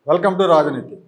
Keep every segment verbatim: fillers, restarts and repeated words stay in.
Welcome to రాజనీతి.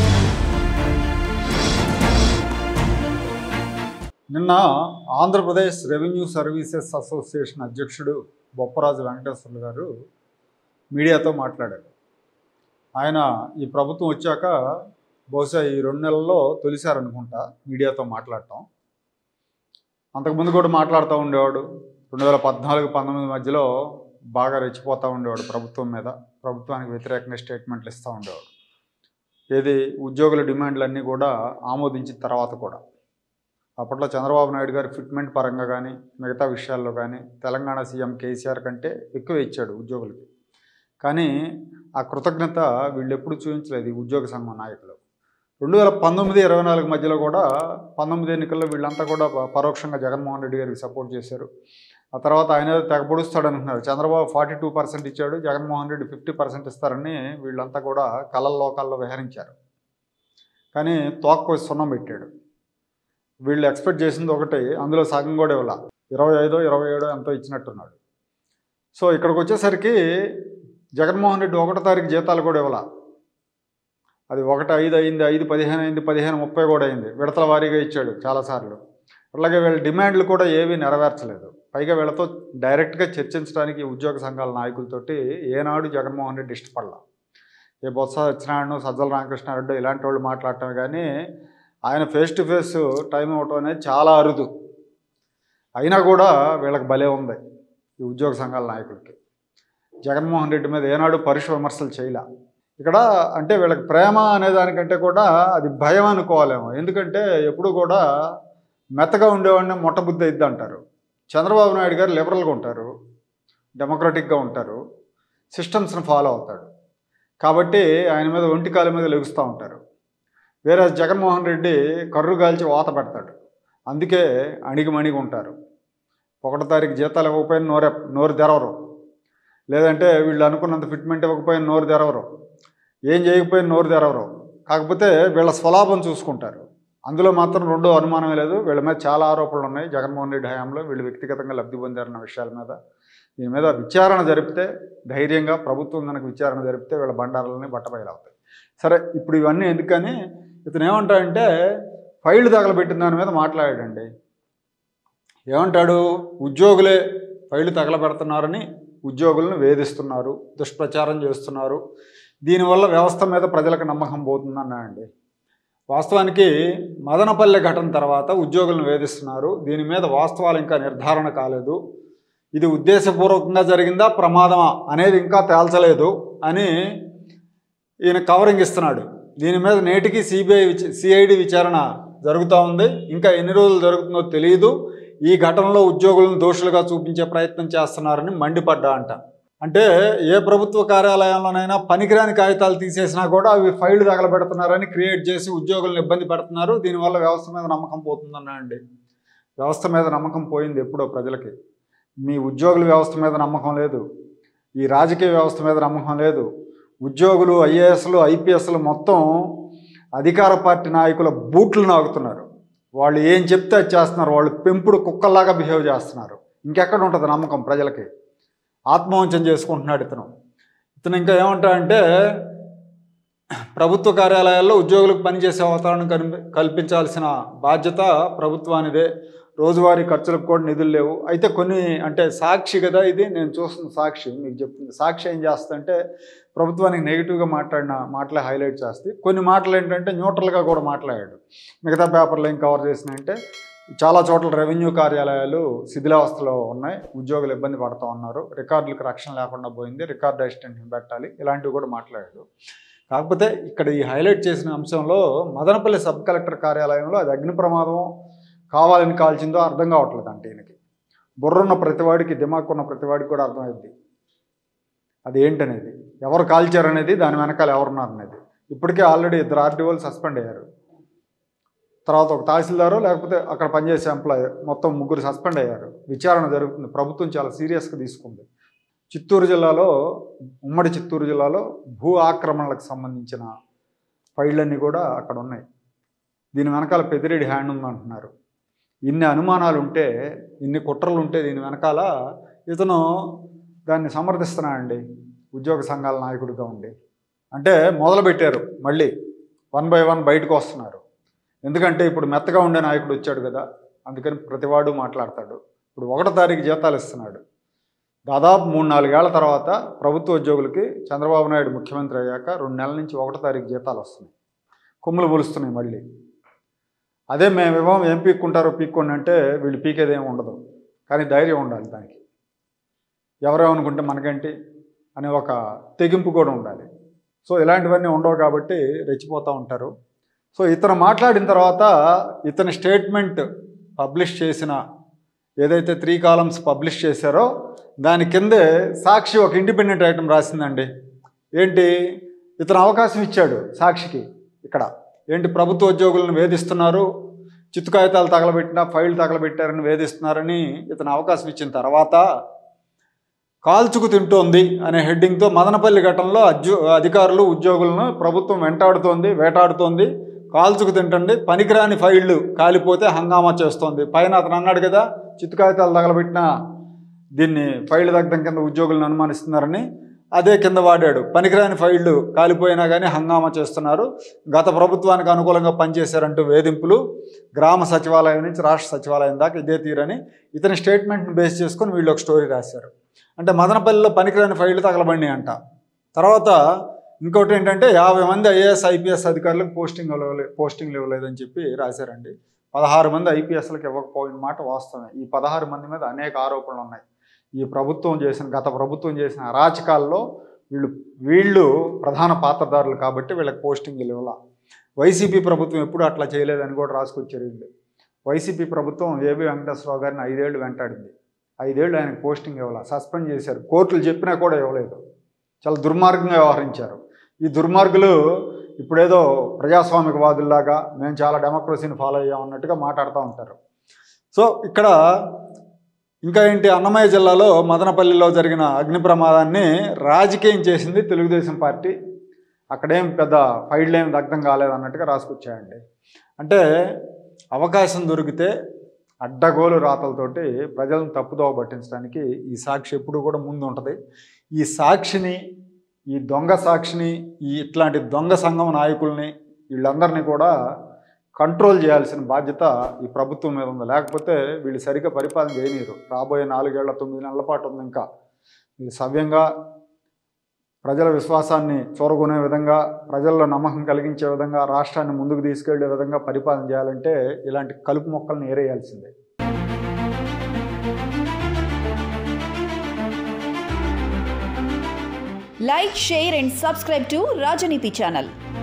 నిన్న Andhra Pradesh revenue services association అధ్యక్షుడు బొప్పరాజు వెంకటేశ్వర్లు గారు మీడియాతో మాట్లాడారు. ఆయన ఈ ప్రభుత్వం వచ్చాక బహుశా ఈ రెండు నెలల్లో తొలిసారనుకుంటా మీడియాతో మాట్లాడటం. అంతకుముందు కూడా మాట్లాడుతూ ఉండేవాడు. రెండు వేల పద్నాలుగు పంతొమ్మిది మధ్యలో బాగా రెచ్చిపోతూ ఉండేవాడు ప్రభుత్వం మీద, ప్రభుత్వానికి వ్యతిరేకంగా స్టేట్మెంట్లు ఇస్తూ ఉండేవాడు. ఏది ఉద్యోగుల డిమాండ్లన్నీ కూడా ఆమోదించిన తర్వాత కూడా అప్పట్లో చంద్రబాబు నాయుడు గారి ఫిట్మెంట్ పరంగా కానీ మిగతా విషయాల్లో కానీ తెలంగాణ సీఎం కేసీఆర్ కంటే ఎక్కువ ఇచ్చాడు ఉద్యోగులకి. కానీ ఆ కృతజ్ఞత వీళ్ళు ఎప్పుడు చూపించలేదు ఈ ఉద్యోగ సంఘం నాయకులు. రెండు వేల పంతొమ్మిది ఇరవై నాలుగు మధ్యలో కూడా పంతొమ్మిది ఎన్నికల్లో వీళ్ళంతా కూడా పరోక్షంగా జగన్మోహన్ రెడ్డి గారికి సపోర్ట్ చేశారు. ఆ తర్వాత ఆయన తెగబొడుస్తాడు అనుకున్నారు. చంద్రబాబు ఫార్టీ టూ పర్సెంట్ ఇచ్చాడు, జగన్మోహన్ రెడ్డి ఫిఫ్టీ పర్సెంట్ ఇస్తారని వీళ్ళంతా కూడా కలల లోకాల్లో విహరించారు. కానీ తోక్కోసి సున్నం పెట్టాడు. వీళ్ళు ఎక్స్పెక్ట్ చేసింది ఒకటి, అందులో సగం కూడా ఇవ్వాల, ఇరవై ఐదో ఇరవై ఏడో ఎంతో ఇచ్చినట్టున్నాడు. సో ఇక్కడికి వచ్చేసరికి జగన్మోహన్ రెడ్డి ఒకటో తారీఖు జీతాలు కూడా ఇవ్వాల. అది ఒకటి ఐదు అయింది, ఐదు పదిహేను అయింది, పదిహేను ముప్పై కూడా అయింది. విడతల వారీగా ఇచ్చాడు చాలాసార్లు. అలాగే వీళ్ళ డిమాండ్లు కూడా ఏవీ నెరవేర్చలేదు. పైగా వీళ్ళతో డైరెక్ట్గా చర్చించడానికి ఉద్యోగ సంఘాల నాయకులతోటి ఏనాడు జగన్మోహన్ రెడ్డి ఇష్టపడలా. ఏ బొత్స సత్యనారాయణ, సజ్జల రామకృష్ణారెడ్డి ఇలాంటి వాళ్ళు మాట్లాడటం కానీ ఆయన ఫేస్ టు ఫేస్ టైం ఇవ్వటం అనేది చాలా అరుదు. అయినా కూడా వీళ్ళకి భలే ఉంది ఈ ఉద్యోగ సంఘాల నాయకులకి. జగన్మోహన్ రెడ్డి మీద ఏనాడు పరుష విమర్శలు చేయలే. ఇక్కడ అంటే వీళ్ళకి ప్రేమ అనేదానికంటే కూడా అది భయం అనుకోవాలేమో. ఎందుకంటే ఎప్పుడు కూడా మెత్తగా ఉండేవాడిని మొట్టబుద్ధి అయిద్ది అంటారు. చంద్రబాబు నాయుడు గారు లిబరల్గా ఉంటారు, డెమోక్రటిక్గా ఉంటారు, సిస్టమ్స్ని ఫాలో అవుతాడు. కాబట్టి ఆయన మీద ఒంటి కాలు మీద లెగుస్తూ ఉంటారు. వేరే జగన్మోహన్ రెడ్డి కర్రు గాల్చి వాత పెడతాడు. అందుకే అణిగిమణిగి ఉంటారు. ఒకటో తారీఖు జీతాలు ఇవ్వకపోయిన నోరె నోరు తెరవరు, లేదంటే వీళ్ళు అనుకున్నంత ఫిట్మెంట్ ఇవ్వకపోయిన నోరు తెరవరు, ఏం చేయకపోయిన నోరు తెరవరు. కాకపోతే వీళ్ళ స్వలాభం చూసుకుంటారు. అందులో మాత్రం రెండో అనుమానమే లేదు. వీళ్ళ మీద చాలా ఆరోపణలు ఉన్నాయి. జగన్మోహన్ రెడ్డి హయాంలో వీళ్ళు వ్యక్తిగతంగా లబ్ధి పొందారన్న విషయాల మీద దీని మీద విచారణ జరిపితే, ధైర్యంగా ప్రభుత్వం కనుక విచారణ జరిపితే వీళ్ళ బండారాలని బట్టబయలవుతాయి. సరే, ఇప్పుడు ఇవన్నీ ఎందుకని ఇతను ఏమంటాడంటే ఫైళ్ళు తగలబెట్టిన దాని మీద మాట్లాడాడండి. ఏమంటాడు, ఉద్యోగులే ఫైళ్ళు తగలబెడుతున్నారని ఉద్యోగులను వేధిస్తున్నారు, దుష్ప్రచారం చేస్తున్నారు, దీనివల్ల వ్యవస్థ మీద ప్రజలకు నమ్మకం పోతుందన్నాడండి. వాస్తవానికి మదనపల్లె ఘటన తర్వాత ఉద్యోగులను వేధిస్తున్నారు, దీని మీద వాస్తవాలు ఇంకా నిర్ధారణ కాలేదు, ఇది ఉద్దేశపూర్వకంగా జరిగిందా ప్రమాదమా అనేది ఇంకా తేల్చలేదు అని ఈయన కవరింగ్ ఇస్తున్నాడు. దీని మీద నేటికి సిబిఐ సిఐడి విచారణ జరుగుతూ ఉంది, ఇంకా ఎన్ని రోజులు జరుగుతుందో తెలియదు, ఈ ఘటనలో ఉద్యోగులను దోషులుగా చూపించే ప్రయత్నం చేస్తున్నారని మండిపడ్డా అంట. అంటే ఏ ప్రభుత్వ కార్యాలయంలోనైనా పనికిరాని కాగితాలు తీసేసినా కూడా అవి ఫైళ్ళు తగలబెడుతున్నారని క్రియేట్ చేసి ఉద్యోగులను ఇబ్బంది పెడుతున్నారు, దీనివల్ల వ్యవస్థ మీద నమ్మకం పోతుందన్నా అండి. వ్యవస్థ మీద నమ్మకం పోయింది ఎప్పుడో ప్రజలకి. మీ ఉద్యోగుల వ్యవస్థ మీద నమ్మకం లేదు, ఈ రాజకీయ వ్యవస్థ మీద నమ్మకం లేదు. ఉద్యోగులు, ఐఏఎస్లు, ఐపీఎస్లు మొత్తం అధికార పార్టీ నాయకుల బూట్లు నాగుతున్నారు. వాళ్ళు ఏం చెప్తే అది చేస్తున్నారు. వాళ్ళు పెంపుడు కుక్కల్లాగా బిహేవ్ చేస్తున్నారు. ఇంకెక్కడ ఉంటుంది నమ్మకం ప్రజలకి? ఆత్మవంచన చేసుకుంటున్నాడు ఇతను. ఇతను ఇంకా ఏమంటాడంటే ప్రభుత్వ కార్యాలయాల్లో ఉద్యోగులకు పనిచేసే వాతావరణం కల్పించాల్సిన బాధ్యత ప్రభుత్వానిదే, రోజువారీ ఖర్చులకు కూడా నిధులు లేవు. అయితే కొన్ని అంటే సాక్షి కదా ఇది, నేను చూస్తున్న సాక్షి మీకు చెప్తుంది. సాక్షి ఏం చేస్తుందంటే ప్రభుత్వానికి నెగిటివ్గా మాట్లాడిన మాటలే హైలైట్ చేస్తే, కొన్ని మాటలు ఏంటంటే న్యూట్రల్గా కూడా మాట్లాడాడు. మిగతా పేపర్లు ఏం కవర్ చేసినాయంటే చాలా చోట్ల రెవెన్యూ కార్యాలయాలు శిథిలావస్థలో ఉన్నాయి, ఉద్యోగులు ఇబ్బంది పడుతూ ఉన్నారు, రికార్డులకు రక్షణ లేకుండా పోయింది, రికార్డు అసిస్టెంట్ని పెట్టాలి, ఇలాంటివి కూడా మాట్లాడాడు. కాకపోతే ఇక్కడ ఈ హైలైట్ చేసిన అంశంలో మదనపల్లి సబ్ కలెక్టర్ కార్యాలయంలో అది అగ్ని ప్రమాదం కావాలని కాల్చిందో అర్థం కావట్లేదు అంటే ఈయనకి. బుర్రున్న ప్రతివాడికి, దిమాగ్ ఉన్న ప్రతివాడికి కూడా అర్థమైంది అది ఏంటనేది, ఎవరు కాల్చారనేది, దాని వెనకాల ఎవరున్నారనేది. ఇప్పటికే ఆల్రెడీ ఇద్దరు ఆర్డీఓలు సస్పెండ్ అయ్యారు, తర్వాత ఒక తహసీల్దారు లేకపోతే అక్కడ పనిచేసే ఎంప్లాయీ, మొత్తం ముగ్గురు సస్పెండ్ అయ్యారు. విచారణ జరుగుతుంది, ప్రభుత్వం చాలా సీరియస్గా తీసుకుంది. చిత్తూరు జిల్లాలో, ఉమ్మడి చిత్తూరు జిల్లాలో భూ ఆక్రమణలకు సంబంధించిన ఫైళ్ళన్నీ కూడా అక్కడ ఉన్నాయి. దీని వెనకాల పెద్దిరెడ్డి హ్యాండ్ ఉందంటున్నారు. ఇన్ని అనుమానాలు ఉంటే, ఇన్ని కుట్రలు ఉంటే దీని వెనకాల ఇతను దాన్ని సమర్థిస్తున్నాడండి ఉద్యోగ సంఘాల నాయకుడిగా ఉండి. అంటే మొదలుపెట్టారు మళ్ళీ వన్ బై వన్ బయటకు వస్తున్నారు. ఎందుకంటే ఇప్పుడు మెత్తగా ఉండే నాయకుడు వచ్చాడు కదా, అందుకని ప్రతివాడు మాట్లాడతాడు. ఇప్పుడు ఒకటో తారీఖు జీతాలు ఇస్తున్నాడు. దాదాపు మూడు నాలుగేళ్ల తర్వాత ప్రభుత్వ ఉద్యోగులకి చంద్రబాబు నాయుడు ముఖ్యమంత్రి అయ్యాక రెండు నెలల నుంచి ఒకటో తారీఖు జీతాలు వస్తున్నాయి. కొమ్ములు పొలుస్తున్నాయి మళ్ళీ. అదే మేము ఇవ్వం, ఏం పీక్కుంటారో పీక్కోండి అంటే వీళ్ళు పీకేదేం ఉండదు. కానీ ధైర్యం ఉండాలి దానికి. ఎవరేమనుకుంటే మనకేంటి అనే ఒక తెగింపు కూడా ఉండాలి. సో ఇలాంటివన్నీ ఉండవు కాబట్టి రెచ్చిపోతూ ఉంటారు. సో ఇతను మాట్లాడిన తర్వాత ఇతని స్టేట్మెంట్ పబ్లిష్ చేసిన ఏదైతే త్రీ కాలమ్స్ పబ్లిష్ చేశారో దాని కిందే సాక్షి ఒక ఇండిపెండెంట్ ఐటమ్ రాసిందండి. ఏంటి, ఇతను అవకాశం ఇచ్చాడు సాక్షికి. ఇక్కడ ఏంటి, ప్రభుత్వ ఉద్యోగులను వేధిస్తున్నారు, చిత్తు కాగితాలు తగలబెట్టినా ఫైల్ తగలబెట్టారని వేధిస్తున్నారని ఇతను అవకాశం ఇచ్చిన తర్వాత కాల్చుకు తింటోంది అనే హెడ్డింగ్తో మదనపల్లి ఘటనలో అజ్జు అధికారులు ఉద్యోగులను ప్రభుత్వం వెంటాడుతోంది వేటాడుతోంది కాల్చుకు తింటండి, పనికిరాని ఫైళ్ళు కాలిపోతే హంగామా చేస్తోంది. పైన అతను అన్నాడు కదా, చిత్తు కాగితాలు తగలబెట్టిన దీన్ని ఫైళ్ళు దగ్ధం కింద ఉద్యోగులను అనుమానిస్తున్నారని, అదే కింద వాడాడు. పనికిరాని ఫైళ్ళు కాలిపోయినా కానీ హంగామా చేస్తున్నారు, గత ప్రభుత్వానికి అనుకూలంగా పనిచేశారంటూ వేధింపులు, గ్రామ సచివాలయం నుంచి రాష్ట్ర సచివాలయం దాకా ఇదే తీరని ఇతని స్టేట్మెంట్ని బేస్ చేసుకొని వీళ్ళు ఒక స్టోరీ రాశారు. అంటే మదనపల్లిలో పనికిరాని ఫైళ్ళు తగలబడినాయి అంట. తర్వాత ఇంకోటి ఏంటంటే యాభై మంది ఐఏఎస్ ఐపీఎస్ అధికారులకు పోస్టింగ్ ఇవ్వలేదు పోస్టింగ్లు ఇవ్వలేదని చెప్పి రాశారండి. పదహారు మంది ఐపీఎస్లకు ఇవ్వకపోయిన మాట వాస్తవమే. ఈ పదహారు మంది మీద అనేక ఆరోపణలు ఉన్నాయి. ఈ ప్రభుత్వం చేసిన గత ప్రభుత్వం చేసిన అరాచకాల్లో వీళ్ళు వీళ్ళు ప్రధాన పాత్రదారులు కాబట్టి వీళ్ళకి పోస్టింగ్లు ఇవ్వాల. వైసీపీ ప్రభుత్వం ఎప్పుడు అట్లా చేయలేదని కూడా రాసుకొచ్చారు వీళ్ళు. వైసీపీ ప్రభుత్వం ఏబి వెంకటేశ్వరరావు గారిని ఐదేళ్లు వెంటాడింది. ఐదేళ్లు ఆయనకు పోస్టింగ్ ఇవ్వాల, సస్పెండ్ చేశారు. కోర్టులు చెప్పినా కూడా ఇవ్వలేదు. చాలా దుర్మార్గంగా వ్యవహరించారు. ఈ దుర్మార్గులు ఇప్పుడేదో ప్రజాస్వామికవాదుల్లాగా మేము చాలా డెమోక్రసీని ఫాలో అయ్యామన్నట్టుగా మాట్లాడుతూ ఉంటారు. సో ఇక్కడ ఇంకా ఏంటి, అన్నమయ్య జిల్లాలో మదనపల్లిలో జరిగిన అగ్ని ప్రమాదాన్ని రాజకీయం చేసింది తెలుగుదేశం పార్టీ. అక్కడేం పెద్ద ఫైళ్ళు ఏం దగ్ధం కాలేదన్నట్టుగా రాసుకొచ్చాయండి. అంటే అవకాశం దొరికితే అడ్డగోలు రాతలతోటి ప్రజలను తప్పుదోవ పట్టించడానికి ఈ సాక్షి ఎప్పుడు కూడా ముందు ఉంటుంది. ఈ సాక్షిని, ఈ దొంగ సాక్షిని, ఈ ఇట్లాంటి దొంగ సంఘం నాయకుల్ని వీళ్ళందరినీ కూడా కంట్రోల్ చేయాల్సిన బాధ్యత ఈ ప్రభుత్వం మీద ఉంది. లేకపోతే వీళ్ళు సరిగ్గా పరిపాలన చేయనీరు. రాబోయే నాలుగేళ్ల తొమ్మిది నెలల పాటు ఉంది. ఇంకా వీళ్ళు సవ్యంగా ప్రజల విశ్వాసాన్ని చూరగొనే విధంగా, ప్రజల్లో నమ్మకం కలిగించే విధంగా, రాష్ట్రాన్ని ముందుకు తీసుకెళ్లే విధంగా పరిపాలన చేయాలంటే ఇలాంటి కలుపు మొక్కలను ఏరేయాల్సిందే. Like, share and subscribe to Rajaniti channel.